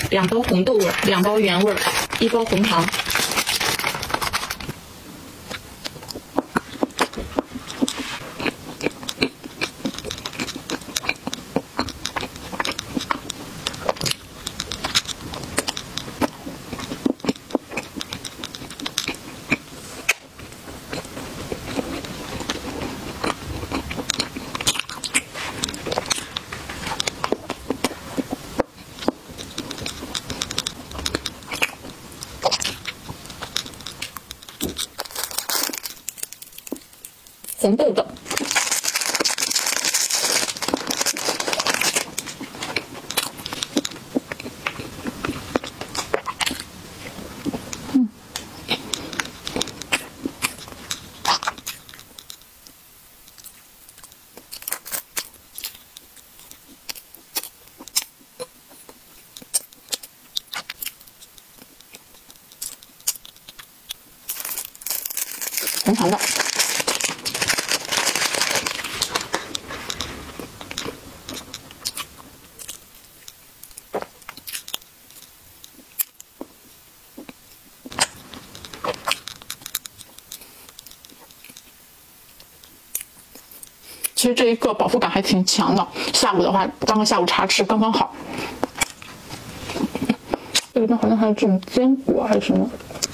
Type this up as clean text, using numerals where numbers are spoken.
2包红豆味，2包原味，1包红糖。红豆的，红糖的。其实这一个饱腹感还挺强的，下午的话，当个下午茶吃刚刚好。这里面好像还有这种坚果还是什么，